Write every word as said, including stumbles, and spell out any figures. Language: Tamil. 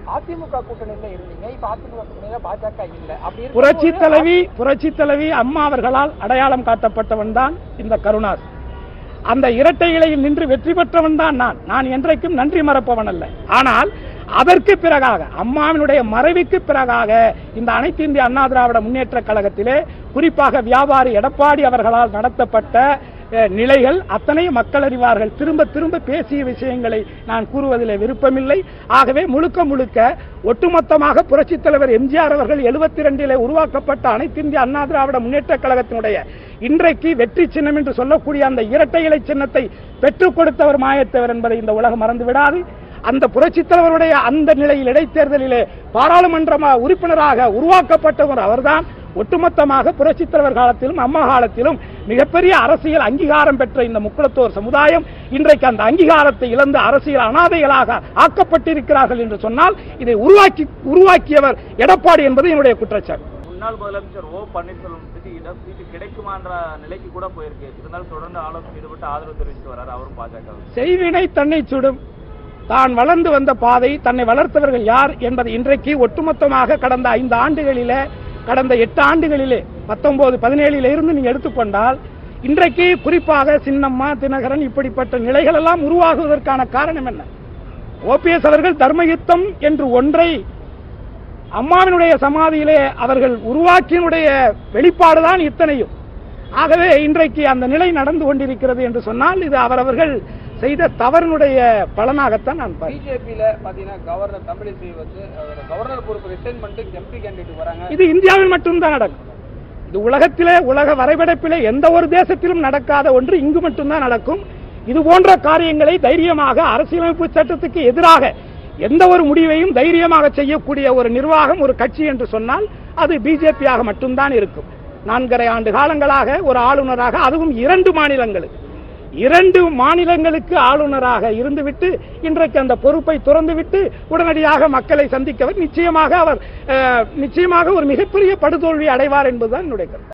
அதிமுக கூட்டணியில இருந்தீங்க, இப்ப அதிமுக கூட்டணியில பாஜக இல்ல. அப்படி புரட்சி தலைவி புரட்சி தலைவி அம்மா அவர்களால் அடையாளம் காட்டப்பட்டவன் தான் இந்த கருணாஸ். அந்த இரட்டை இலையில் நின்று வெற்றி பெற்றவன் தான் நான். நான் என்றைக்கும் நன்றி மறப்பவன் அல்ல. ஆனால் அதற்கு பிறகாக, அம்மாவினுடைய மறைவுக்கு பிறகாக, இந்த அனைத்து இந்திய அண்ணா திராவிட முன்னேற்ற கழகத்திலே குறிப்பாக வியாபாரி எடப்பாடி அவர்களால் நடத்தப்பட்ட நிலைகள் அத்தனை மக்கள் அறிவார்கள். திரும்ப திரும்ப பேசிய விஷயங்களை நான் கூறுவதில் விருப்பமில்லை. ஆகவே முழுக்க முழுக்க ஒட்டுமொத்தமாக புரட்சித் தலைவர் எம்ஜிஆர் அவர்கள் எழுபத்தி இரண்டிலே உருவாக்கப்பட்ட அனைத்து இந்திய அண்ணா திராவிட முன்னேற்ற கழகத்தினுடைய இன்றைக்கு வெற்றி சின்னம் என்று சொல்லக்கூடிய அந்த இரட்டை இலை சின்னத்தை பெற்றுக் கொடுத்தவர் மாயத்தேவர் என்பதை இந்த உலகம் மறந்து விடாது. அந்த புரட்சித் தலைவருடைய அந்த நிலையில் இடைத்தேர்தலிலே பாராளுமன்ற உறுப்பினராக உருவாக்கப்பட்டவர் அவர்தான். ஒட்டுமொத்தமாக புரட்சித் தலைவர் காலத்திலும் அம்மா காலத்திலும் மிகப்பெரிய அரசியல் அங்கீகாரம் பெற்ற இந்த முக்குளத்தோர் சமுதாயம் இன்றைக்கு அந்த அங்கீகாரத்தை இழந்து அரசியல் அனாதைகளாக ஆக்கப்பட்டிருக்கிறார்கள் என்று சொன்னால் இதை உருவாக்கி உருவாக்கியவர் எடப்பாடி என்பது என்னுடைய குற்றச்சாட்டு. முன்னாள் முதலமைச்சர் ஓ பன்னீர்செல்வம் இடம் சீட்டு கிடைக்குமான்ற நிலைக்கு கூட போயிருக்கு. இருந்தாலும் தொடர்ந்து ஆலோசனை ஈடுபட்டு ஆதரவு தெரிவித்து வராரு அவரும் பாஜக. செய்வினை தன்னை சுடும். தான் வளர்ந்து வந்த பாதை, தன்னை வளர்த்தவர்கள் யார் என்பது இன்றைக்கு ஒட்டுமொத்தமாக கடந்த ஐந்து ஆண்டுகளிலே கடந்த எட்டு ஆண்டுகளிலே பத்தொன்பது பதினேழில இருந்து நீங்க எடுத்துக்கொண்டால் இன்றைக்கு குறிப்பாக சின்னம்மா தினகரன் இப்படிப்பட்ட நிலைகள் எல்லாம் உருவாகுவதற்கான காரணம் என்ன? ஓபிஎஸ் அவர்கள் தர்மயுத்தம் என்று ஒன்றை அம்மாவினுடைய சமாதியிலே அவர்கள் உருவாக்கினுடைய வெளிப்பாடுதான் இத்தனையும். ஆகவே இன்றைக்கு அந்த நிலை நடந்து கொண்டிருக்கிறது என்று சொன்னால் இது அவரவர்கள் செய்த தவறினுடைய பலனாகத்தான் நான் பிஜேபியில பாத்தீங்கன்னா கவர்னர் தமிழிசை வந்து கவர்னர் பொறுப்பு ரிசைன் பண்ணிட்டு எம்பி கேண்டிடேட் வராங்க. இது இந்தியாவில் மட்டும்தான் நடக்கும். இது உலகத்திலே உலக வரைபடத்திலே எந்த ஒரு தேசத்திலும் நடக்காத ஒன்று இங்கு மட்டும்தான் நடக்கும். இது போன்ற காரியங்களை தைரியமாக அரசியலமைப்பு சட்டத்துக்கு எதிராக எந்த ஒரு முடிவையும் தைரியமாக செய்யக்கூடிய ஒரு நிர்வாகம் ஒரு கட்சி என்று சொன்னால் அது பிஜேபியாக மட்டும்தான் இருக்கும். நான்கரை ஆண்டு காலங்களாக ஒரு ஆளுநராக, அதுவும் இரண்டு மாநிலங்களுக்கு இரண்டு மாநிலங்களுக்கு ஆளுநராக இருந்துவிட்டு இன்றைக்கு அந்த பொறுப்பை துறந்துவிட்டு உடனடியாக மக்களை சந்திக்கவர் நிச்சயமாக அவர் நிச்சயமாக ஒரு மிகப்பெரிய படுதோல்வி அடைவார் என்பதுதான் என்னுடைய கருத்து.